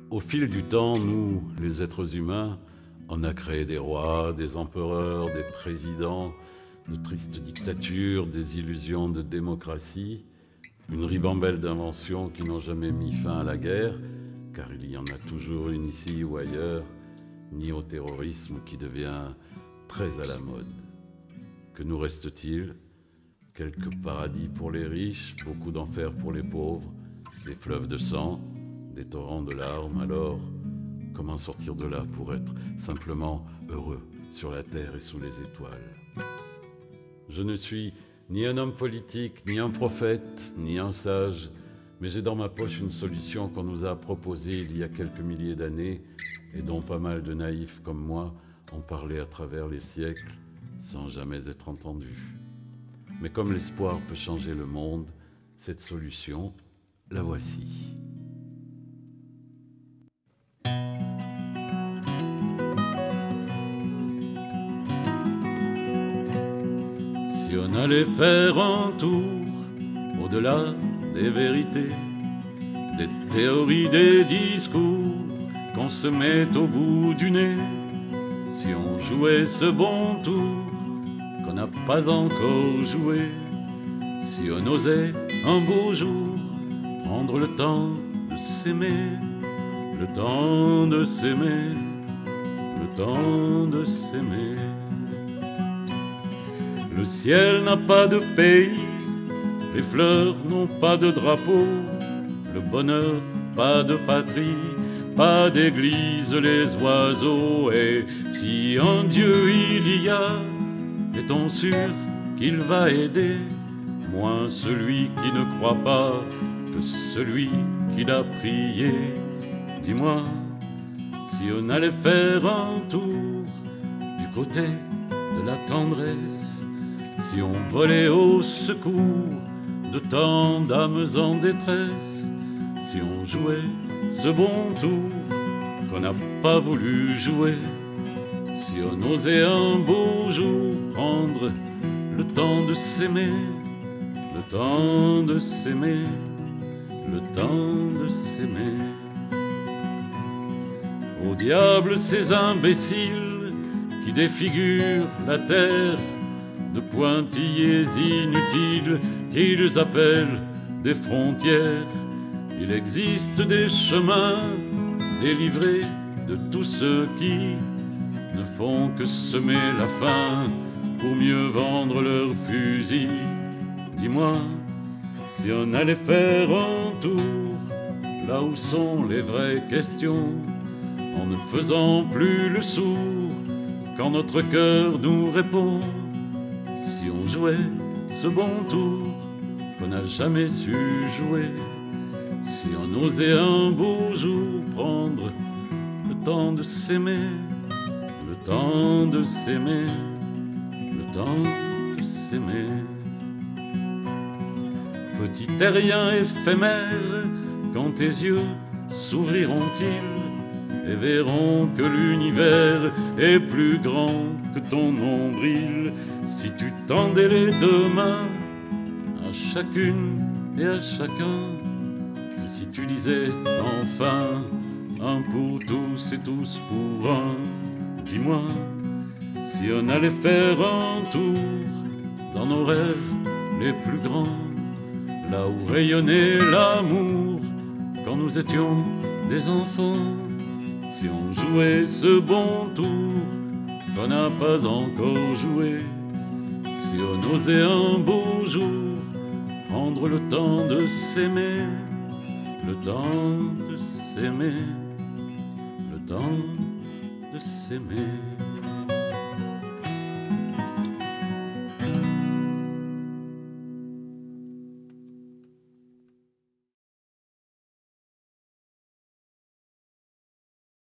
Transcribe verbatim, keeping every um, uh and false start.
Au fil du temps, nous, les êtres humains, on a créé des rois, des empereurs, des présidents, de tristes dictatures, des illusions de démocratie, une ribambelle d'inventions qui n'ont jamais mis fin à la guerre, car il y en a toujours une ici ou ailleurs, ni au terrorisme qui devient très à la mode. Que nous reste-t-il? Quelques paradis pour les riches, beaucoup d'enfers pour les pauvres, des fleuves de sang, des torrents de larmes. Alors, comment sortir de là pour être simplement heureux sur la terre et sous les étoiles? Je ne suis ni un homme politique, ni un prophète, ni un sage, mais j'ai dans ma poche une solution qu'on nous a proposée il y a quelques milliers d'années et dont pas mal de naïfs comme moi ont parlé à travers les siècles sans jamais être entendus. Mais comme l'espoir peut changer le monde, cette solution, la voici. Si on allait faire un tour au-delà des vérités, des théories, des discours qu'on se met au bout du nez, si on jouait ce bon tour qu'on n'a pas encore joué, si on osait un beau jour prendre le temps de s'aimer, le temps de s'aimer, le temps de s'aimer. Le ciel n'a pas de pays, les fleurs n'ont pas de drapeau, le bonheur pas de patrie, pas d'église, les oiseaux. Et si un Dieu il y a, est-on sûr qu'il va aider moins celui qui ne croit pas que celui qui l'a prié? Dis-moi, si on allait faire un tour du côté de la tendresse, si on volait au secours de tant d'âmes en détresse, si on jouait ce bon tour qu'on n'a pas voulu jouer, si on osait un beau jour prendre le temps de s'aimer, le temps de s'aimer, le temps de s'aimer. Au diable ces imbéciles qui défigurent la terre de pointillés inutiles qu'ils appellent des frontières. Il existe des chemins délivrés de tous ceux qui ne font que semer la faim pour mieux vendre leurs fusils. Dis-moi, si on allait faire un tour là où sont les vraies questions, en ne faisant plus le sourd quand notre cœur nous répond, si on jouait ce bon tour qu'on n'a jamais su jouer, si on osait un beau jour prendre le temps de s'aimer, le temps de s'aimer, le temps de s'aimer. Petit terrien éphémère, quand tes yeux s'ouvriront-ils et verront que l'univers est plus grand que ton nombril, si tu tendais les deux mains à chacune et à chacun, et si tu disais enfin un pour tous et tous pour un, dis-moi, si on allait faire un tour dans nos rêves les plus grands, là où rayonnait l'amour quand nous étions des enfants, si on jouait ce bon tour qu'on n'a pas encore joué, si on osait un beau jour prendre le temps de s'aimer, le temps de s'aimer, le temps de s'aimer.